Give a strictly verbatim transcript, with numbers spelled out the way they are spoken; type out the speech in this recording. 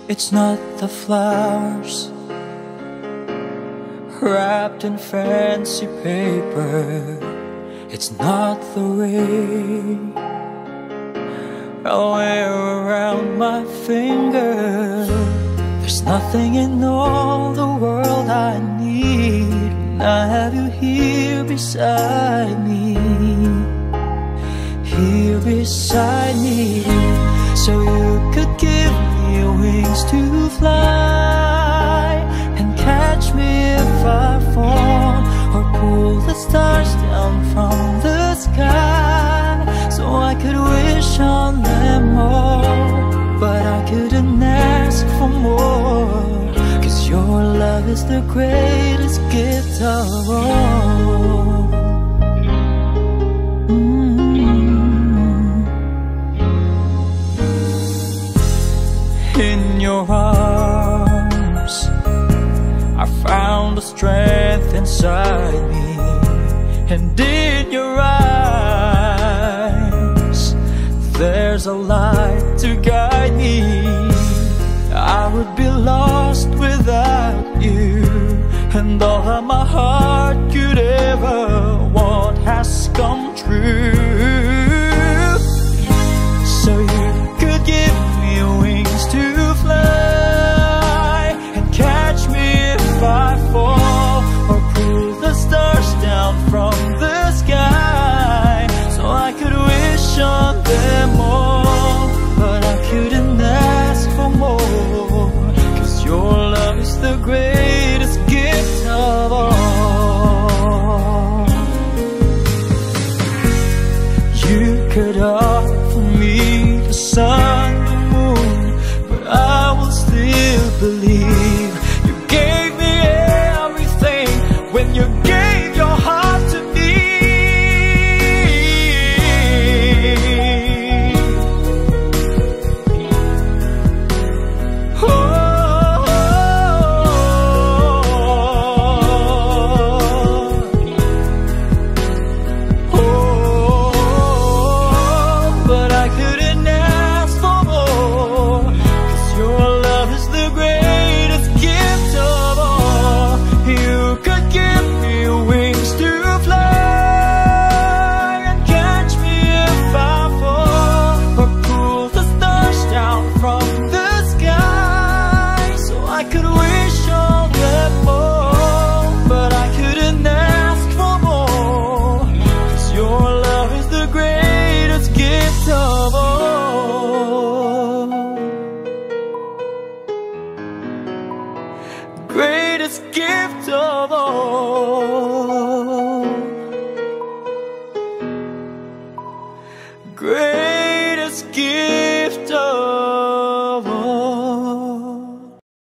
It's not the flowers wrapped in fancy paper. It's not the ring I wear around my finger. There's nothing in all the world I need when I have you here beside me, here beside me. So you could give me wings to fly and catch me if I fall, or pull the stars down from the sky so I could wish on them all. But I couldn't ask for more, 'cause your love is the greatest gift of all. In your arms I found the strength inside me, and in your eyes there's a light to guide me. I would be lost without you, and all that my heart could ever want has come true. So you could give me wings to fly and catch me if I fall, or pull the stars down from the sky so I could wish on them all. But I couldn't ask for more, 'cause your love is the greatest gift of all. You could offer me the sun, the moon, but I will still believe. You gave me everything when you gave your heart to me. Oh, oh, oh, but I couldn't ask for more, 'cause your love is the greatest gift of all. You could give me wings to fly and catch me if I fall, or pull the stars down from the sky so I could wish on them all. But I couldn't ask for more, 'cause your love is the greatest gift of all. Greatest gift of all. Greatest gift